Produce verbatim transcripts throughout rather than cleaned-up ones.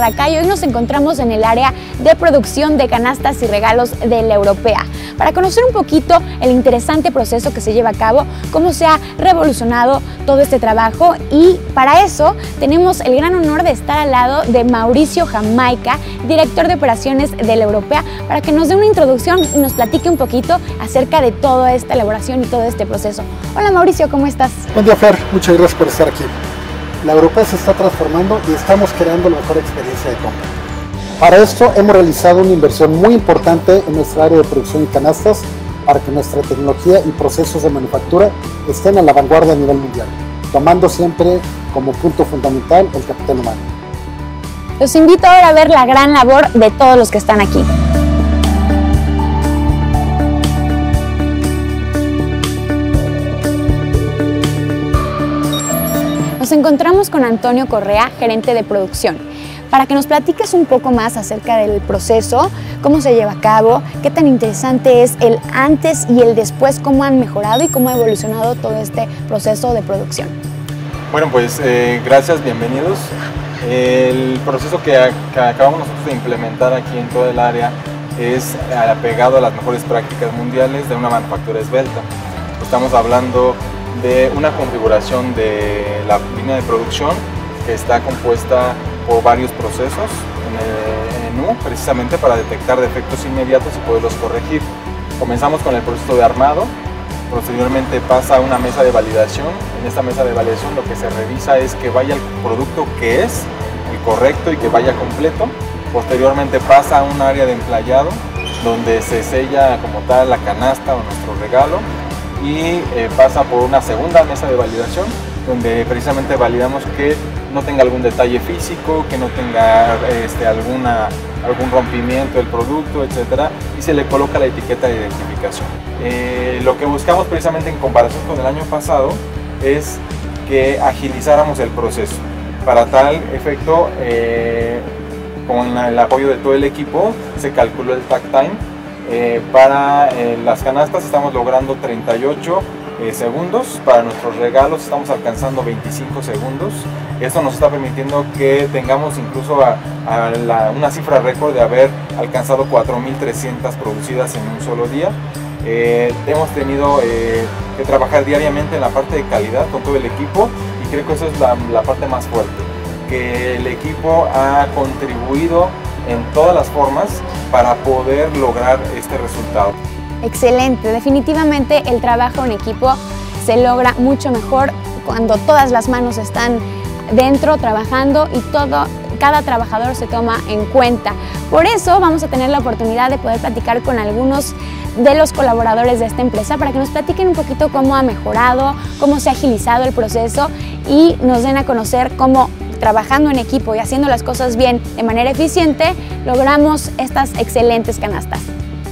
acá y hoy nos encontramos en el área de producción de canastas y regalos de La Europea para conocer un poquito el interesante proceso que se lleva a cabo, cómo se ha revolucionado todo este trabajo, y para eso tenemos el gran honor de estar al lado de Mauricio Jamaica, director de operaciones de La Europea, para que nos dé una introducción y nos platique un poquito acerca de toda esta elaboración y todo este proceso. Hola Mauricio, ¿cómo estás? Buen día, Fer, muchas gracias por estar aquí. La Europea se está transformando y estamos creando la mejor experiencia de compra. Para esto hemos realizado una inversión muy importante en nuestra área de producción y canastas para que nuestra tecnología y procesos de manufactura estén a la vanguardia a nivel mundial, tomando siempre como punto fundamental el capital humano. Los invito ahora a ver la gran labor de todos los que están aquí. Nos encontramos con Antonio Correa, gerente de producción, para que nos platiques un poco más acerca del proceso, cómo se lleva a cabo, qué tan interesante es el antes y el después, cómo han mejorado y cómo ha evolucionado todo este proceso de producción. Bueno, pues eh, gracias, bienvenidos. El proceso que, que acabamos nosotros de implementar aquí en todo el área es apegado a las mejores prácticas mundiales de una manufactura esbelta. Estamos hablando de una configuración de la línea de producción que está compuesta por varios procesos en el menú, precisamente para detectar defectos inmediatos y poderlos corregir. Comenzamos con el proceso de armado, posteriormente pasa a una mesa de validación. En esta mesa de validación lo que se revisa es que vaya el producto que es el correcto y que vaya completo. Posteriormente pasa a un área de emplayado donde se sella como tal la canasta o nuestro regalo, y eh, pasa por una segunda mesa de validación donde precisamente validamos que no tenga algún detalle físico, que no tenga este, alguna, algún rompimiento del producto, etcétera, y se le coloca la etiqueta de identificación. Eh, lo que buscamos precisamente en comparación con el año pasado es que agilizáramos el proceso. Para tal efecto, eh, con el apoyo de todo el equipo, se calculó el takt time. Eh, para eh, las canastas estamos logrando treinta y ocho eh, segundos, para nuestros regalos estamos alcanzando veinticinco segundos. Esto nos está permitiendo que tengamos incluso a, a la, una cifra récord de haber alcanzado cuatro mil trescientas producidas en un solo día. Eh, hemos tenido eh, que trabajar diariamente en la parte de calidad con todo el equipo, y creo que eso es la, la parte más fuerte, que el equipo ha contribuido en todas las formas para poder lograr este resultado. Excelente, definitivamente el trabajo en equipo se logra mucho mejor cuando todas las manos están dentro trabajando y todo, cada trabajador se toma en cuenta. Por eso vamos a tener la oportunidad de poder platicar con algunos de los colaboradores de esta empresa para que nos platiquen un poquito cómo ha mejorado, cómo se ha agilizado el proceso y nos den a conocer cómo, trabajando en equipo y haciendo las cosas bien de manera eficiente, logramos estas excelentes canastas.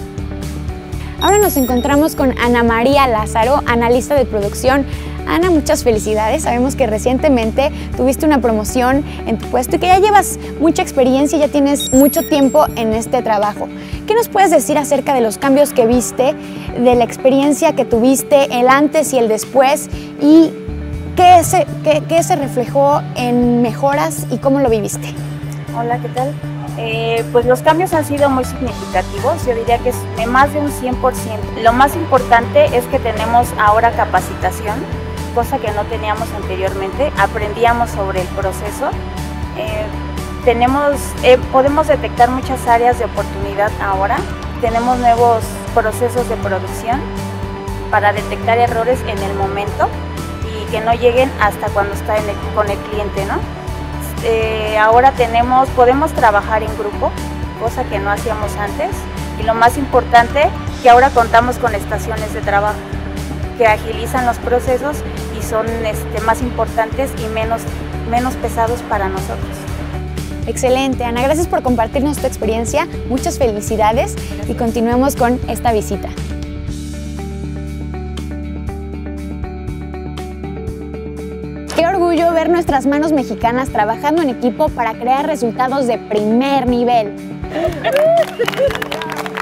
Ahora nos encontramos con Ana María Lázaro, analista de producción. Ana, muchas felicidades. Sabemos que recientemente tuviste una promoción en tu puesto y que ya llevas mucha experiencia y ya tienes mucho tiempo en este trabajo. ¿Qué nos puedes decir acerca de los cambios que viste, de la experiencia que tuviste, el antes y el después, y ¿Qué se, qué, qué se reflejó en mejoras y cómo lo viviste? Hola, ¿qué tal? Eh, pues los cambios han sido muy significativos, yo diría que es de más de un cien por ciento. Lo más importante es que tenemos ahora capacitación, cosa que no teníamos anteriormente. Aprendíamos sobre el proceso, eh, tenemos, eh, podemos detectar muchas áreas de oportunidad ahora, tenemos nuevos procesos de producción para detectar errores en el momento, que no lleguen hasta cuando está en el, con el cliente, ¿no? Eh, ahora tenemos, podemos trabajar en grupo, cosa que no hacíamos antes, y lo más importante, que ahora contamos con estaciones de trabajo que agilizan los procesos y son este, más importantes y menos, menos pesados para nosotros. Excelente, Ana, gracias por compartirnos tu experiencia, muchas felicidades. Gracias. Y continuemos con esta visita. Qué orgullo ver nuestras manos mexicanas trabajando en equipo para crear resultados de primer nivel.